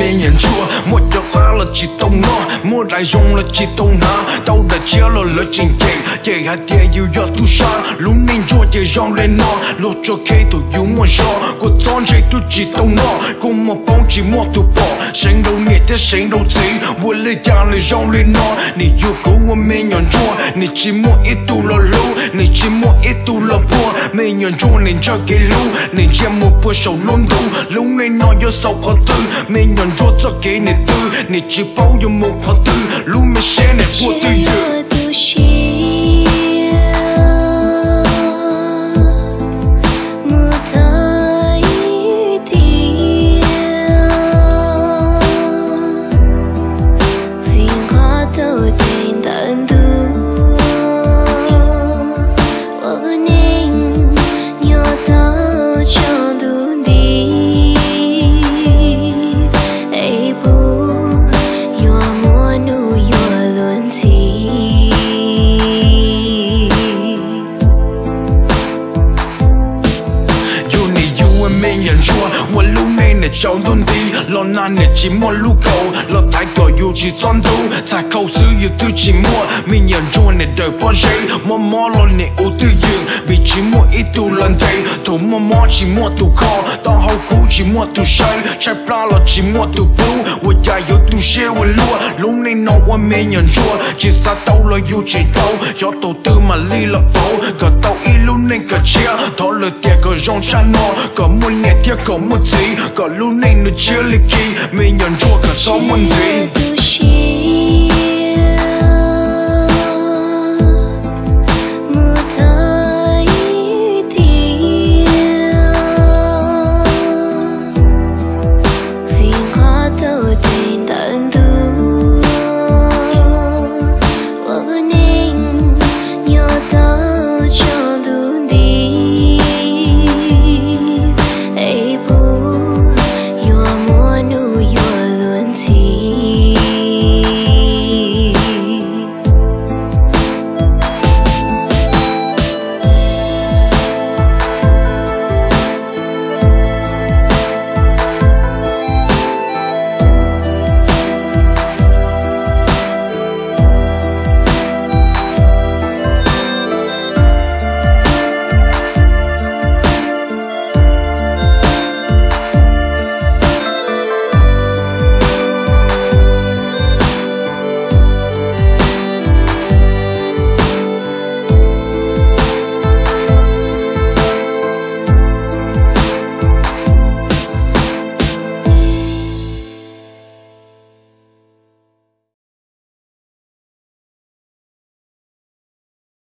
mê nhận chua một giờ qua là chỉ tông nó mua đại dùng là chỉ tông nó đâu đã chia là lỡ chính kề hai tia yêu yo tu sa lúc nên chua chỉ rong lên nó lột cho kê tu yêu mua gió của con chơi tu chỉ tông nó cùng một bóng chỉ mua tu bỏ sinh đâu nhẹ thế sinh đâu gì vừa lấy cha lấy rong lên nó nị yêu cố mua mê nhận chua nị chỉ mua ít tu là lâu nị chỉ mua ít tu là bùa mê nhận chua nên cho kê lâu nị chỉ mua bùa sầu luôn đủ lúc nên nói yo sầu khó tư mê nhận chua cho kê nị tư nị chỉ bao yo một khó tư lúc mê xe nị bùa tư yêu trong thôn đi lo nan để chỉ mua lu cầu lo thái cờ yêu chỉ son đấu thái cầu sư yêu tư chỉ mua mình nhận chua để đời phong giấy mò lo để ô tư dương vì chỉ mua ít tu lần thấy thủ mò chỉ mua tu kho tao hậu cũ chỉ mua tu say trái pla lo chỉ mua tu bú tôi gia yêu tu xe tôi lúa lúc này nó qua mình nhận chua chỉ xa tao lo yêu chỉ tao cho tổ tư mà li là tao cả tao ít lúc này cả chia thọ lời tiệt cả rong cha nó cả muốn nghe tiệt cả muốn gì cả lúc này nó chia lịch kỳ mình nhận chua cả sáu muốn gì